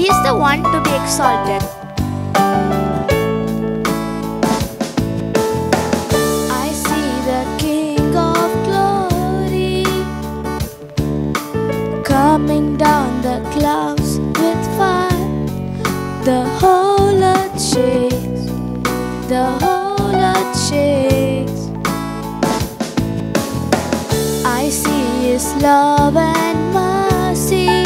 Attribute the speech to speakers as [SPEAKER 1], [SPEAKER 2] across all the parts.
[SPEAKER 1] He's the one to be exalted. I see the King of Glory coming down the clouds with fire. The whole earth shakes, the whole earth shakes. I see His love and mercy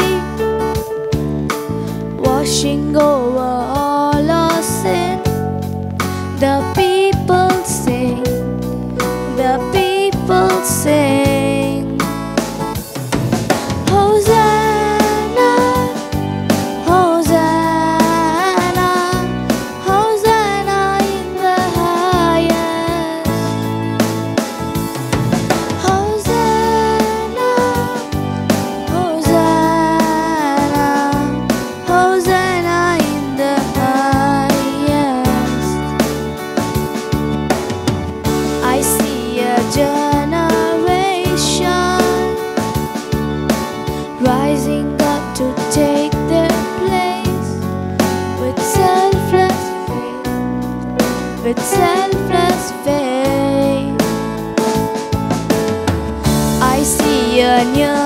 [SPEAKER 1] washing over all our sin. The people sing, the people sing. Hosanna, Hosanna, Hosanna in the highest. Hosanna, Hosanna, Hosanna in the highest. I see a generation rising up to take their place with selfless faith, with selfless faith. I see a new